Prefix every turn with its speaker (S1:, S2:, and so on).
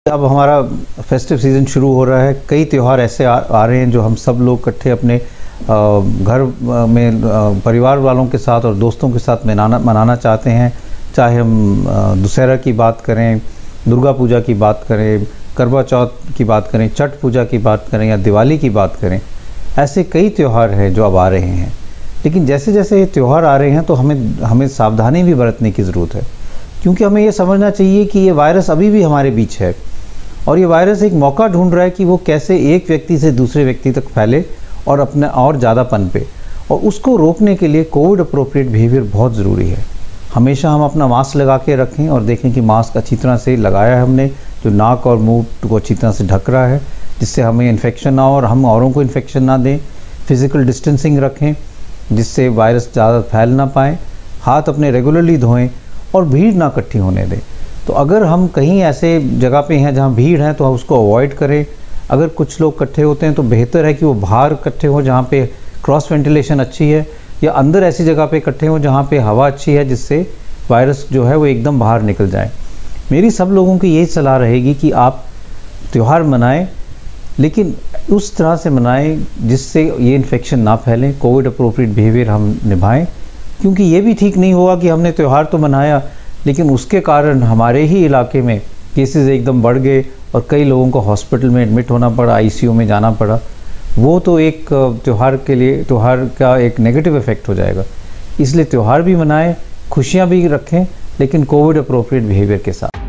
S1: अब हमारा festive season शुरू हो रहा है। कई त्यौहार ऐसे आ रहे हैं जो हम सब लोग इकट्ठे अपने घर में परिवार वालों के साथ और दोस्तों के साथ मनाना चाहते हैं। चाहे हम दशहरा की बात करें, दुर्गा पूजा की बात करें, करवा चौथ की बात करें, छठ पूजा की बात करें या दिवाली की बात करें, ऐसे कई त्यौहार हैं जो अब आ रहे हैं। लेकिन जैसे जैसे ये त्यौहार आ रहे हैं तो हमें सावधानी भी बरतने की ज़रूरत है, क्योंकि हमें ये समझना चाहिए कि ये वायरस अभी भी हमारे बीच है और ये वायरस एक मौका ढूंढ रहा है कि वो कैसे एक व्यक्ति से दूसरे व्यक्ति तक फैले और अपने और ज़्यादा पनपे। और उसको रोकने के लिए कोविड अप्रोप्रिएट बिहेवियर बहुत ज़रूरी है। हमेशा हम अपना मास्क लगा के रखें और देखें कि मास्क अच्छी तरह से लगाया है हमने, जो नाक और मुंह को अच्छी तरह से ढक रहा है, जिससे हमें इन्फेक्शन ना हो और हम औरों को इन्फेक्शन ना दें। फिज़िकल डिस्टेंसिंग रखें जिससे वायरस ज़्यादा फैल ना पाए। हाथ अपने रेगुलरली धोएं और भीड़ ना इकट्ठी होने दें। तो अगर हम कहीं ऐसे जगह पे हैं जहाँ भीड़ है तो हम उसको अवॉइड करें। अगर कुछ लोग इकट्ठे होते हैं तो बेहतर है कि वो बाहर इकट्ठे हो जहाँ पे क्रॉस वेंटिलेशन अच्छी है, या अंदर ऐसी जगह पे इकट्ठे हो जहाँ पे हवा अच्छी है, जिससे वायरस जो है वो एकदम बाहर निकल जाए। मेरी सब लोगों की यही सलाह रहेगी कि आप त्यौहार मनाएं, लेकिन उस तरह से मनाएं जिससे ये इन्फेक्शन ना फैलें। कोविड अप्रोप्रिएट बिहेवियर हम निभाएं, क्योंकि ये भी ठीक नहीं होगा कि हमने त्यौहार तो मनाया लेकिन उसके कारण हमारे ही इलाके में केसेस एकदम बढ़ गए और कई लोगों को हॉस्पिटल में एडमिट होना पड़ा, आईसीयू में जाना पड़ा। वो तो एक त्यौहार का एक नेगेटिव इफ़ेक्ट हो जाएगा। इसलिए त्यौहार भी मनाएं, खुशियाँ भी रखें, लेकिन कोविड अप्रोप्रिएट बिहेवियर के साथ।